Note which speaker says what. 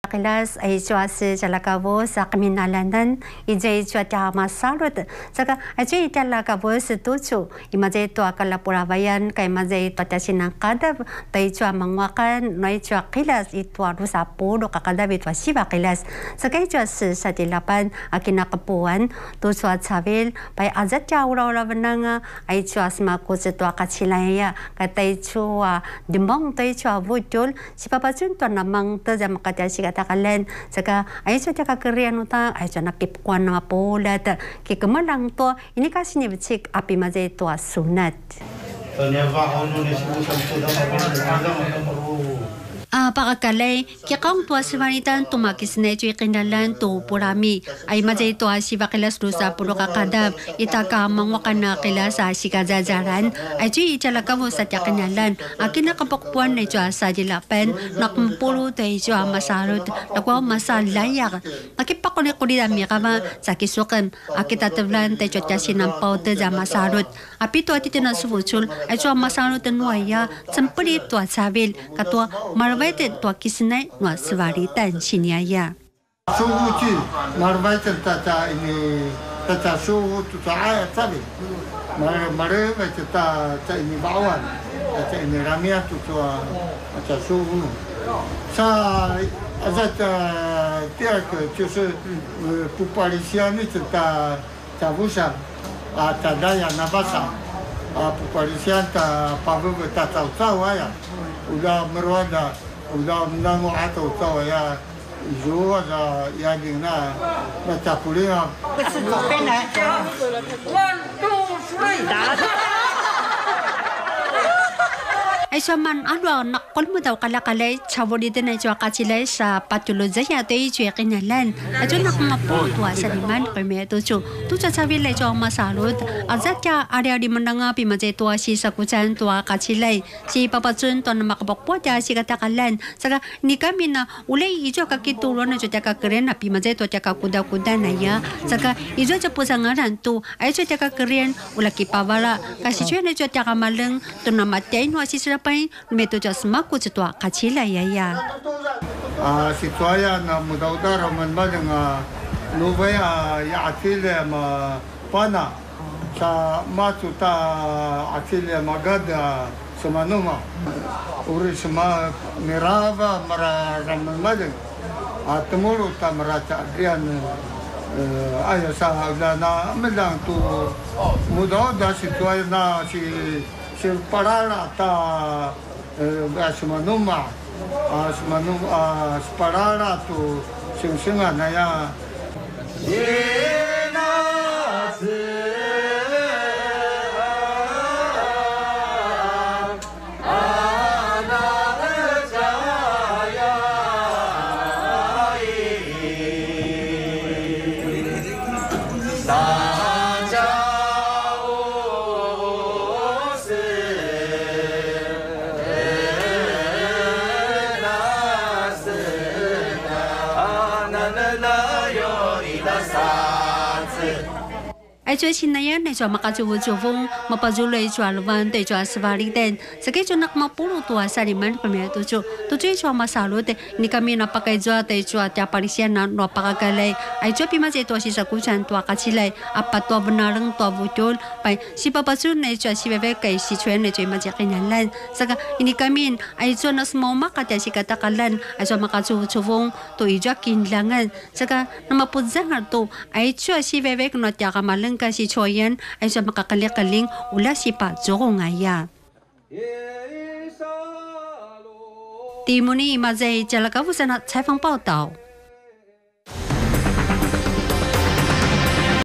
Speaker 1: kilas ay chua tjalljakavus keminalanan ijay chua masalut saka ay tjalljakavus tuchu imajay tua kalapurabayan kay majay tua sinangkadab tay chua mangwakan noy chua kilas itua rusapulo kakadab itua siba kilas saka chua sadjiljapan kinakapuan tu chua sabil pay azat chua uraurabananga ay chua smakus tua kachilaya katay chua dimong tay chua vujul si papachun tua namang ta makatya sikatakalan saka ay chua kakarian utang ay chua nakipkuan na mapulat kikamalang to ini kasi nibitsik api mazay tua sunat. Pakakalay, kikang tua sivanitan tumakis na ito ikinalan tu purami ay mazay tua sivakilas rusa puro kakadab itakamang wakana kilas sa sikajajaran ay ito tjalljakavus at yakinalan akin nakapakpuan na ito sadjiljapan nakmpuro tayo ito masalut nakwa masalayak nakipakulikulida mikama sa kisukan akitatavlan tayo ito sinampaw tayo masalut apito at ito na sufuchul ay ito masalut nuaya sampali ito sabil katwa marvaited tua kisnai no swari tan siniaya.
Speaker 2: Suguci marvaited tata ini tata sugu tu saya sabi. Marvaited tata ini bawan tata ini ramia tu tata sugu. Sa azat tiak 就是不巴黎西安的tata cabusan tata ya nabasa. Puparisian ta pagod ta taw ya udah merwada udah menangu atau taw ya ijo ada yang na tapulia
Speaker 3: pena 1 2 3
Speaker 1: ay saman ano nakol mo daw kalakalay chawolitin ay chua kachilay sa patulozaya to ay chua kinalan at yun nakamaputua sa liman kami ito chu tu sa sabi lay chua masalut azat ya ari-ari mananga pimajay tua sisakucan tua kachilay si papachun to na makapakpuat ya si katakalan saka ni kami na ulay ijo kakituro na chua kakaren na pimajay tua kakuda-kuda na ya saka ijo cha pusangaran tu ay chua kakaren ulaki pawala kasi chua na chua kamalang to na matay no asisira pai meto jas maku tua kachila ya
Speaker 2: sicuayan mudah-mudahan man badang lubaya ya atil ma pana sa matuta atil magada sumanuma uri sama mirava mara raman badang atumulu ta maracha adrian ayo sa na melang tu mudah-mudahan sicuayan na si parala ta asmanuma parala tu sing-singan na ya
Speaker 1: ay chua sinayan ay chua makachubu-chubong mapazulay chua luwan tay chua sabaliten sakay chua nakmapuro tua sa liman kami ito chu tuchoy chua masalut ni kami napakay chua tay chua tiaparisyan na napakagalay ay chua pimajay tua sisakucan tua kachilay apat tua benarang tua butol pay si papachun ay chua si bebe kay si chuen ay chua imajay kinalan saka ini kami ay chua nasmoma katya si katakalan ay chua makachubu-chubong to ijwa kinlangan saka namapudzangar to ay chua si bebe kano tiya kamalang kasi sicuayan ay sa makakaling ula si Pazong aya. Timuni mazay tjalljakavus na 采访报道。